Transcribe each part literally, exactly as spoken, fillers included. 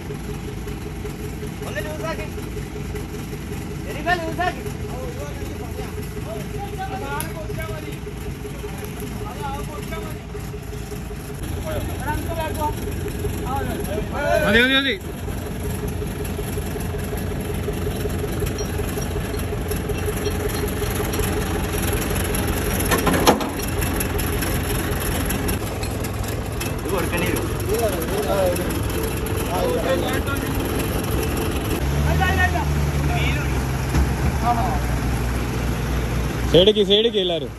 ഒന്ന് ലൂസാക്കി ശരിക്കാ ലൂസാക്കി മതി മതി മതി കൊടുക്കേണ്ടി വരും. സൈഡിക്ക് സൈഡിക്ക് എല്ലാരും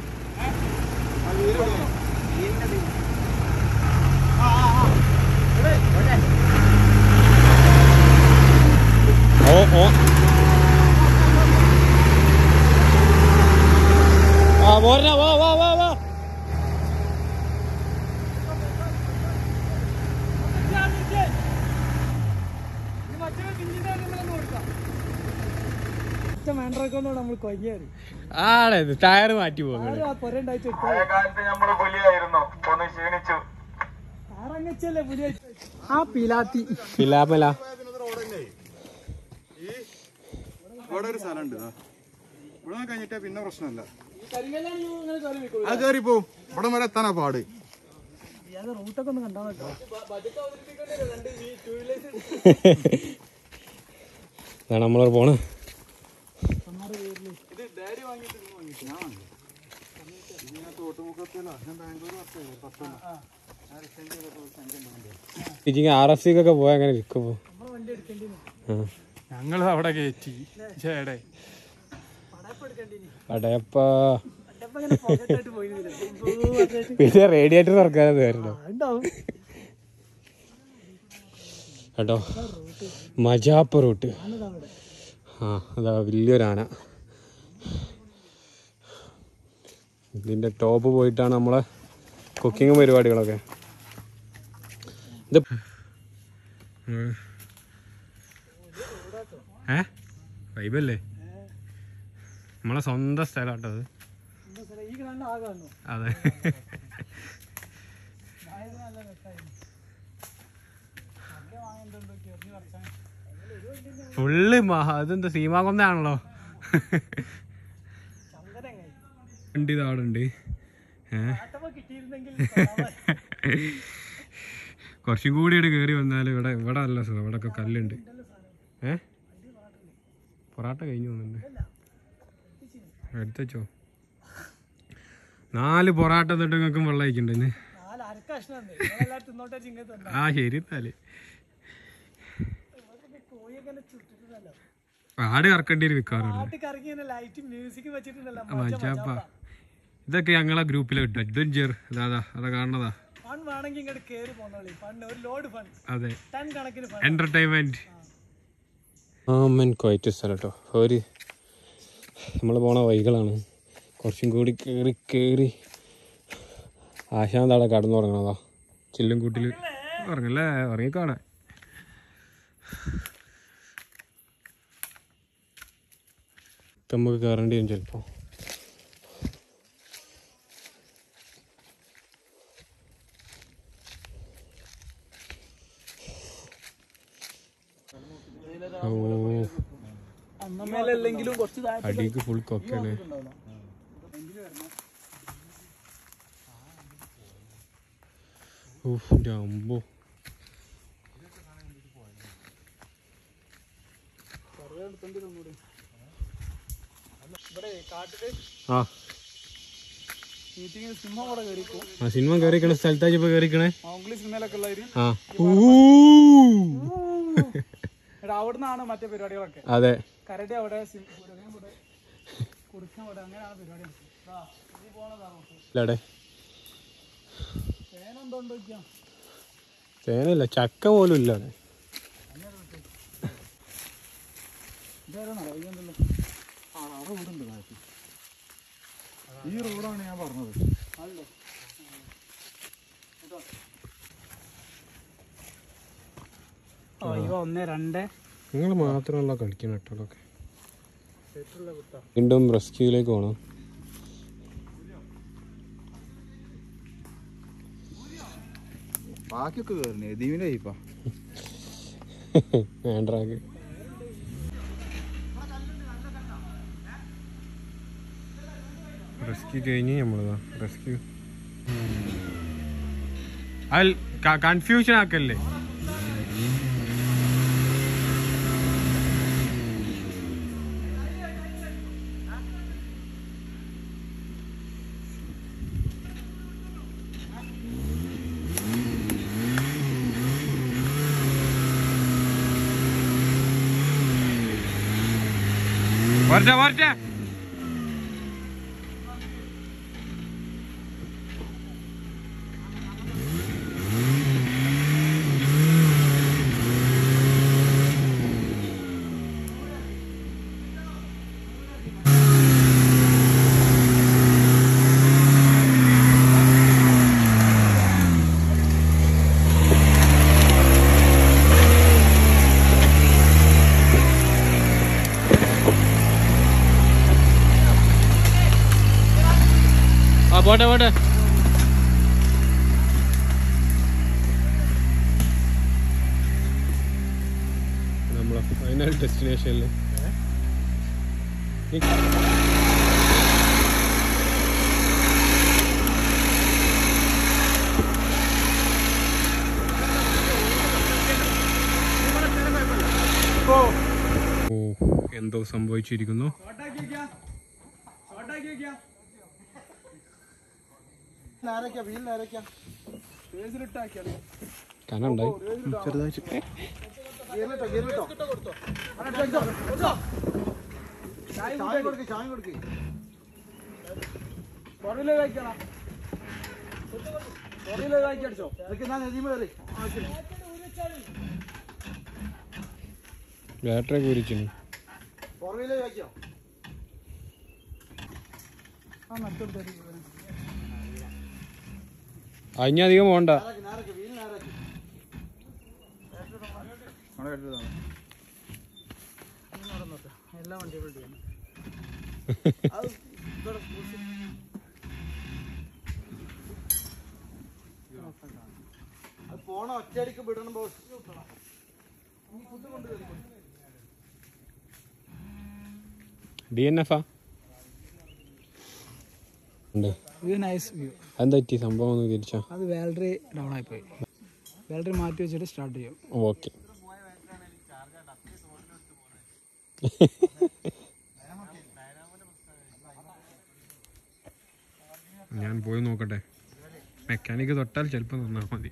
ഓ ഓ ആ പോരണ വാ വാ വാ വാ ആടെ ടയർ മാറ്റി പോകുന്നത് ഇവിടെ ഒരു സ്ഥലം ഉണ്ട് ഇവിടെ കഴിഞ്ഞിട്ടേ പിന്നെ പ്രശ്നമല്ല അത് കയറി പോവും ഇവിടെ വരെ എത്താനാ പാട് റൂട്ടൊക്കെ ഒന്ന് കണ്ടാ കേട്ടോ നമ്മള് പോണ് ആർ എഫ് സിക്കൊക്കെ പോയാ അങ്ങനെ വിൽക്കുമ്പോ ഞങ്ങൾ അവിടെ കയറ്റി ചേടെ അടയപ്പ പിന്നെ റേഡിയേറ്റർ തുറക്കാനത് വരണോ കേട്ടോ മജാപ്പ റൂട്ട് ആ അതാ വലിയൊരാന ഇതിന്റെ ടോപ്പ് പോയിട്ടാണ് നമ്മളെ കുക്കിംഗ് പരിപാടികളൊക്കെ ഇത് ഏ വൈബല്ലേ നമ്മളെ സ്വന്തം സ്ഥലം കേട്ടോ അത് അതെ ഫുള്ള് മഹാ ഇതെന്താ സീമാകൊന്നാണല്ലോ ഉണ്ട് ഇതാടുണ്ട് ഏഹ് കുറച്ചും കൂടി ഇവിടെ കയറി വന്നാൽ ഇവിടെ ഇവിടെ നല്ല സുഖം ഇവിടെ ഒക്കെ കല്ലുണ്ട് ഏ പൊറാട്ട കഴിഞ്ഞു പോകുന്നുണ്ട് എടുത്തോ നാല് പൊറാട്ട തൊട്ട് നിങ്ങൾക്കും വെള്ളം അയക്കണ്ടെന്ന് ആ ശരി എന്നാല് ആട് കറക്കേണ്ടി വരും വിൽക്കാറുണ്ട് മജാപ്പ ഇതൊക്കെ ഞങ്ങളെ ഗ്രുപ്പിൽ കിട്ടും അഡ്വഞ്ചർ അതാ അതാ കാണുന്നതാ അതെ എന്റർടൈൻമെന്റ് ആമൻ ക്വൈറ്റ് സ്ഥലം കേട്ടോ ഒരു നമ്മൾ പോണ വൈകളാണ് കുറച്ചും കൂടി കയറി കയറി ആശാന്താടെ കടന്നുറങ്ങണതാ ചില്ലും കൂട്ടിൽ ഉറങ്ങല്ലേ ഉറങ്ങിക്കാണേ നമുക്ക് കയറേണ്ടി വരും ചിലപ്പോൾ അടിക്ക് ഫുൾ കൊക്കാണ് അമ്പോ ആ സിനിമ കയറിക്കണ സ്ഥലത്താ ഇപ്പൊ കയറിക്കണേ ആ അവിടുന്നാണ് മറ്റേ പരിപാടികളൊക്കെ അതെ കരടി അവിടെ തേനല്ല ചക്ക പോലും ഇല്ല അവിടെ ഈ റോഡാണ് ഞാൻ പറഞ്ഞത് ഒന്ന് രണ്ട് നിങ്ങൾ മാത്രമല്ല കളിക്കണം കേട്ടോളൊക്കെ വീണ്ടും റെസ്ക്യൂയിലേക്ക് പോകണം ബാക്കിയൊക്കെ കയറുന്നേ ദീവിന്റെ ഇപ്പാ വേണ്ടാക്ക് റെസ്ക്യൂ കഴിഞ്ഞ് നമ്മളതാ റെസ്ക്യൂ അതിൽ കൺഫ്യൂഷൻ ആക്കല്ലേ. വരട്ടെ വരട്ടെ പോട്ടെ പോട്ടെ. നമ്മളെ ഫൈനൽ ഡെസ്റ്റിനേഷനിൽ എന്തോ സംഭവിച്ചിരിക്കുന്നു. കനുണ്ടായി ചെറുതായിട്ട്. ബാറ്ററി കുരിച്ചു അതിന് അധികം പോണ്ട. പോണ ഒറ്റയടിക്ക് വിടണം ബോസ്. ഡി എൻ എഫ് എന്താ പറ്റി സംഭവം ഒന്ന് തിരിച്ചാ? അത് ബാറ്ററി ഡൗൺ ആയിപ്പോയി. ബാറ്ററി മാറ്റി വെച്ചിട്ട് സ്റ്റാർട്ട് ചെയ്യും. ഓക്കെ. ഞാൻ പോയി നോക്കട്ടെ. മെക്കാനിക്ക് തൊട്ടാൽ ചിലപ്പോൾ നന്നാ മതി.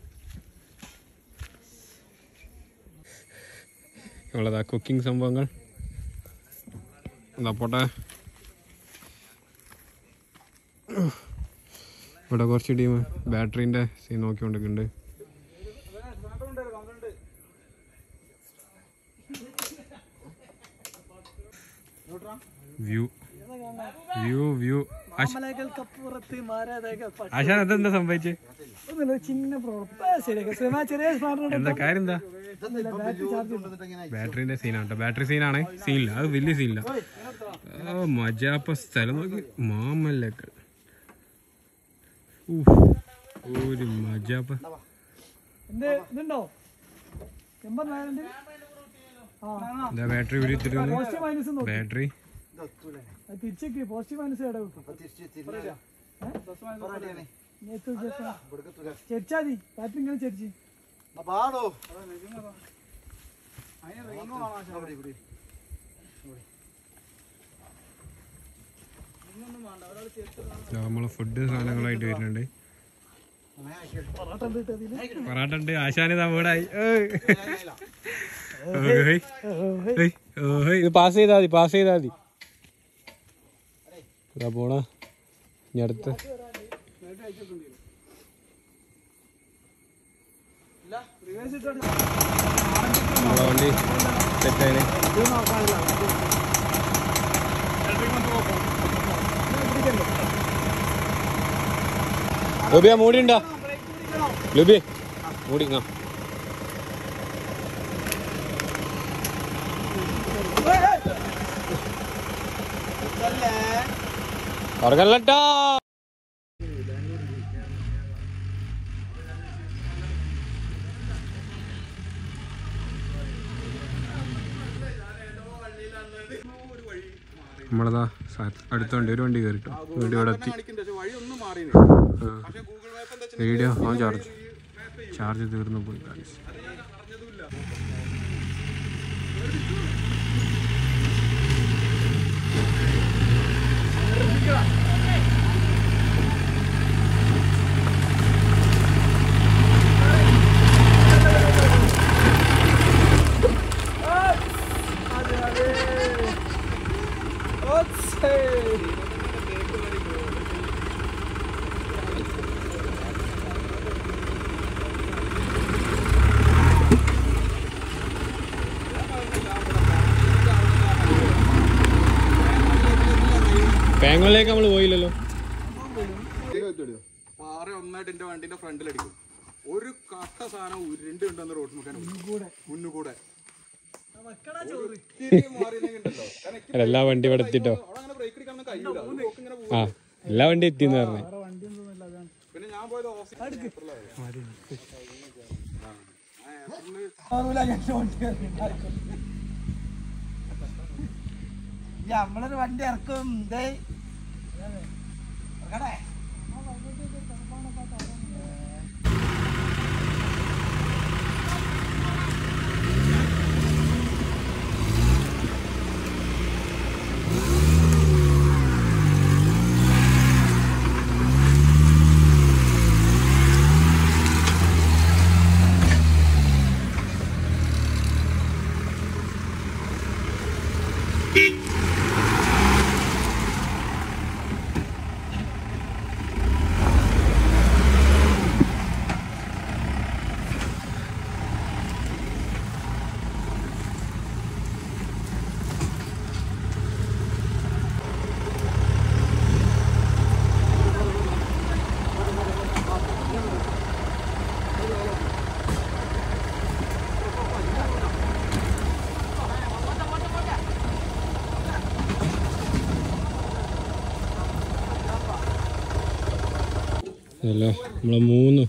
ഉള്ളതാ കുക്കിംഗ് സംഭവങ്ങൾ. എന്താ പോട്ടെ. ഇവിടെ കുറച്ച് ടീം ബാറ്ററിൻ്റെ സീൻ നോക്കിക്കൊണ്ടിരിക്കുന്നുണ്ട്. വ്യൂ വ്യൂ വ്യൂ ആശാൻ അതെന്താ സംഭവിച്ചേ? ചിന്ന പ്രോബ്ലം. എന്താ കാര്യം? എന്താ ബാറ്ററിന്റെ സീനാണ്. ബാറ്ററി സീനാണ്. സീനില്ല, അത് വലിയ സീനില്ല. ഓ മജാപ്പ സ്ഥലം നോക്കി മാമല്ലൊക്കെ ഒരു മജാപ്പ. എന്താ ബാറ്ററി വിളിച്ചിരുന്നു? ബാറ്ററി തിരിച്ചേക്ക് പോസിറ്റീവ് മൈനസ് ചെരിച്ചാ മതി. ബാറ്ററി ഇങ്ങനെ ചെരിച്ച് നമ്മള് ഫുഡ് സാധനങ്ങളായിട്ട് വരുന്നുണ്ട്. പൊറാട്ട ഉണ്ട്. ആശാനിതാ വീടായി. ഇത് പാസ് ചെയ്താ മതി, പാസ് ചെയ്താ മതി. ഇതാ പോണ ഇനി അടുത്ത് നമ്മളെ വണ്ടി സെറ്റായി. ലുബിയ മൂടി ഉണ്ടോ? ലുബി മൂടി ഉറങ്ങല്ലട്ടാ. നമ്മളതാ അടുത്ത വണ്ടി ഒരു വണ്ടി കയറിട്ടോ വീഡിയോ ഇവിടെ എത്തി. വീഡിയോ ആ ചാർജ് ചാർജ് തീർന്നു പോയി. ബാംഗ്ലൂരിലേക്ക് നമ്മള് പോയില്ലല്ലോ. പാറ ഒന്നായിട്ട് എന്റെ വണ്ടിന്റെ ഫ്രണ്ടിലടിക്കും. ഒരു കട്ട സാധനം ഉരുണ്ട് ഉണ്ടെന്ന് റോഡ് മുന്നുകൂടെ എല്ലാ വണ്ടി ഇവിടെ എത്തിട്ടോ. ആ എല്ലാ വണ്ടി എത്തിന്ന് പറഞ്ഞു. പിന്നെ ഞാൻ പോയത് നമ്മളൊരു വണ്ടി ഇറക്കും. അല്ല നമ്മളെ മൂന്ന്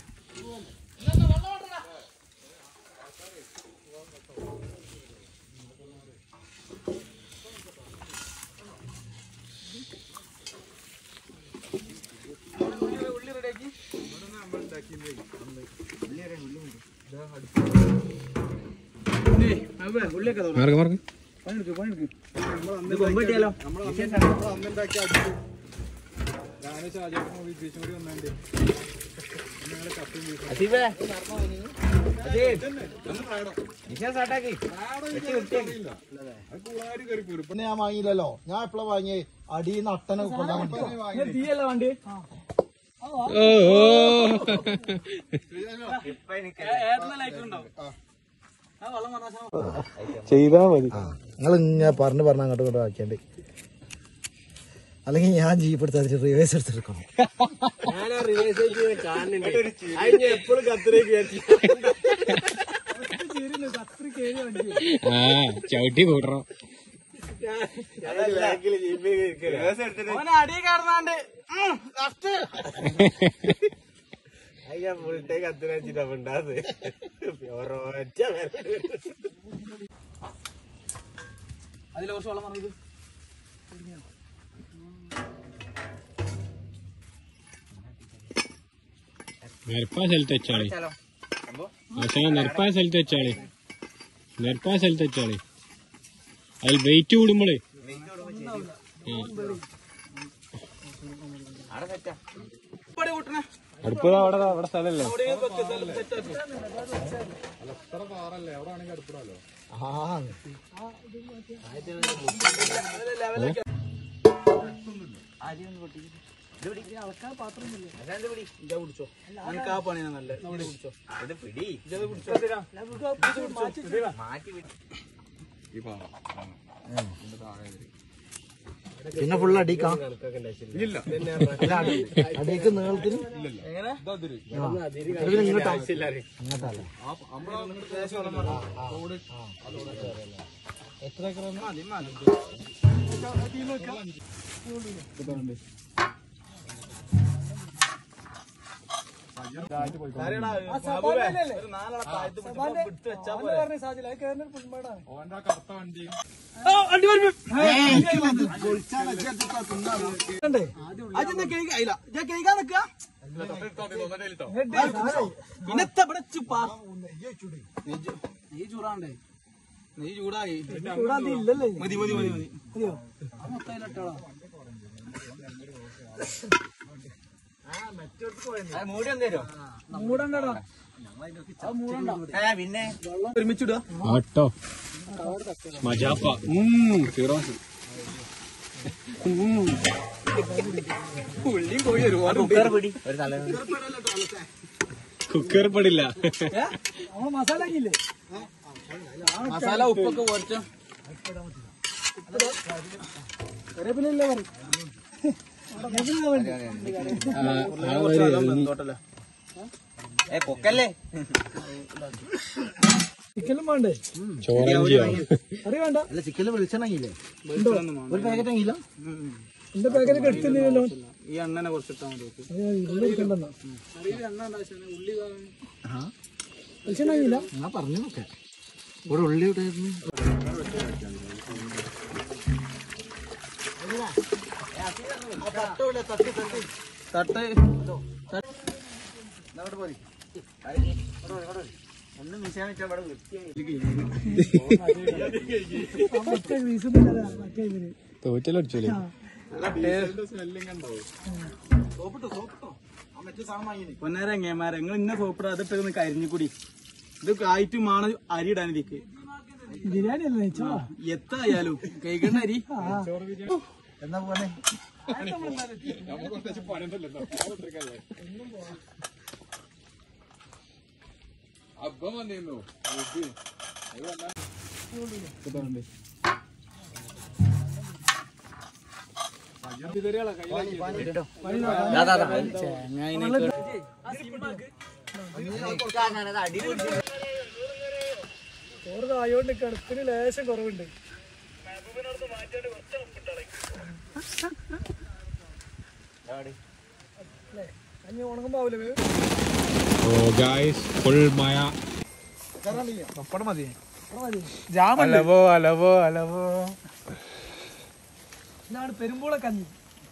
മാർക്ക് മാർക്ക് ഞാൻ വാങ്ങിയില്ലല്ലോ. ഞാൻ എപ്പോഴാ വാങ്ങിയേ? അടി നട്ടനെ തീയല്ല വണ്ടി. ചെയ്താ മതി. നിങ്ങൾ ഇങ്ങനെ പറഞ്ഞു പറഞ്ഞ അങ്ങോട്ട് കൊണ്ട് ആക്കിയാണ്ട്, അല്ലെങ്കിൽ ഞാൻ ജീപ്പ് എടുത്ത് റിവേഴ്സ് എടുത്തെടുക്കണം. ആ ചവിട്ടി കൂട്ടണം. അടി കാണാണ്ട് അതിൽ കുറച്ച് വെള്ളം പറഞ്ഞത് നിരപ്പായ സ്ഥലത്ത് വെച്ചാളി. പക്ഷേ നിരപ്പായ സ്ഥലത്ത് വെച്ചാളി. നിരപ്പായ സ്ഥലത്ത് വെച്ചാളി. അതിൽ വെയിറ്റ് കൂടുമ്പോളേ അടുപ്പ് അവിടെ അവിടെ സ്ഥലല്ലേ. പിന്നെ ഫുള്ള് അടിക്കാം. അടിക്ക് നീളത്തിന് എത്ര ഏക്കർ നീ ചൂടാണ്ടേ നീ ചൂടായി ചൂടാതില്ലല്ലേ മതി മതി മതി മതി മതിയോ മൊത്തം മൂടണ്ടോ പിന്നെ ഒരുമിച്ചിടുക ആട്ടോ മജാപ്പ ഫിറോസ് ഉള്ളിയും കോഴി ഒരുപാട് കുക്കർ പടില്ല മസാല ആക്കിയില്ലേ മസാല ഉപ്പൊക്കെ കുറച്ച് കറിവേപ്പില പറയും പൊക്കല്ലേ ചിക്കനും വേണ്ടേ കറി വേണ്ട അല്ല ചിക്കനിൽ വെളിച്ചെണ്ണയില്ലേ ഒരു പാക്കറ്റ് ആണെങ്കിലോ എന്റെ പാക്കറ്റ് എടുത്തില്ലല്ലോ ഈ എണ്ണനെ കുറച്ചിട്ടാ മതി വെളിച്ചെണ്ണയില്ല ഞാൻ പറഞ്ഞു നോക്കെ ഇവിടെ ഉള്ളി ഇട്ടായിരുന്നു തട്ട് ഒന്ന് മിശാൻ വെച്ചാൽ ഇവിടെ വൃത്തിയായി തോറ്റലടിച്ചോളി പൊന്നേരങ്ങേമാരെ നിങ്ങൾ ഇന്ന സോപ്പിട അതിട്ട് കരിഞ്ഞുകൂടി ഇത് കായിട്ട് മാണ അരി ഇടാനിരിക്ക് ബിരിയാണി അല്ലേ എത്തായാലും കഴിക്കണ്ട അരി എന്നാ പോലെ അപ്പം വന്നിരുന്നു ചോറ് തായോണ്ട് കിടത്തിന് ലേശം കുറവുണ്ട് ഉണങ്ങുമ്പോ മഴ പപ്പടം മതി അലവോ അലവോ അലവോ ഇതാണ് പെരുമ്പോള കഞ്ഞി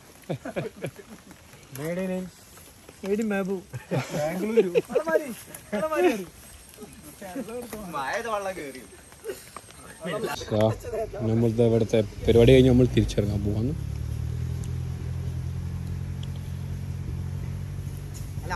മേടി മാബു ബാംഗ്ലൂരു നമ്മളുടെ ഇവിടുത്തെ പരിപാടി കഴിഞ്ഞ് നമ്മൾ തിരിച്ചിറങ്ങാൻ പോവാന്ന്